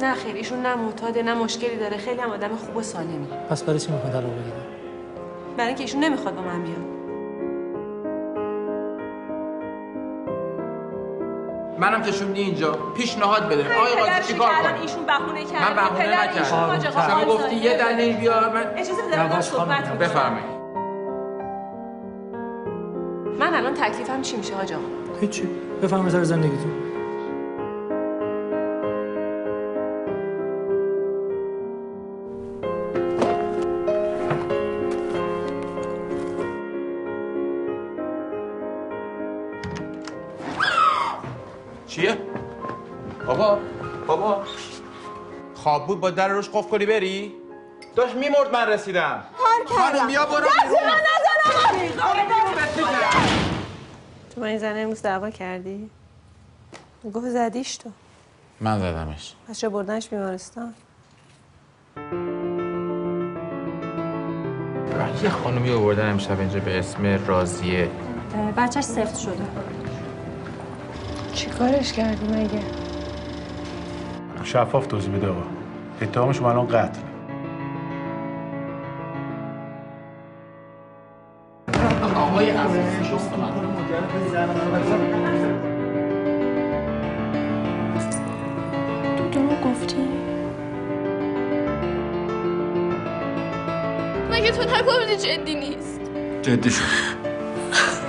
نه خیر، ایشون نه معتاده نه مشکلی داره، خیلی هم آدم خوب و سالمی. پس برای چی میخواد طلاق بگیره؟ برای اینکه ایشون نمیخواد با من بیاد. منم که شوندی اینجا پیشنهاد بده آقای قاضی چیکار کنم؟ ایشون بهونه کرد. من بهونه نکردم. شما گفتی یه دلیل بیار. من اجازه بده من صحبت کنم. بفرمایید. من الان تکلیفم چی میشه حاج آقا؟ هیچی. بفرمایید سر زندگیتون. چیه؟ بابا خواب بود با در روش قفل کنی بری؟ داشت میمرد من رسیدم. خانم بیا برو تو با این زنه امروز دعوا کردی؟ گفت زدیش تو. من زدمش. پس چرا بردنش بیمارستان؟ یه خانومی آوردن امشب اینجا به اسم راضیه. بچهش سفت شده. چی کارش کردی مگه؟ شفاف توضیح بده آقا. اتهام شما الان قتل. آقای عزیزی شست من. تو دروغ گفتی؟ مگه تو نگفتی جدی نیست؟ جدی شد.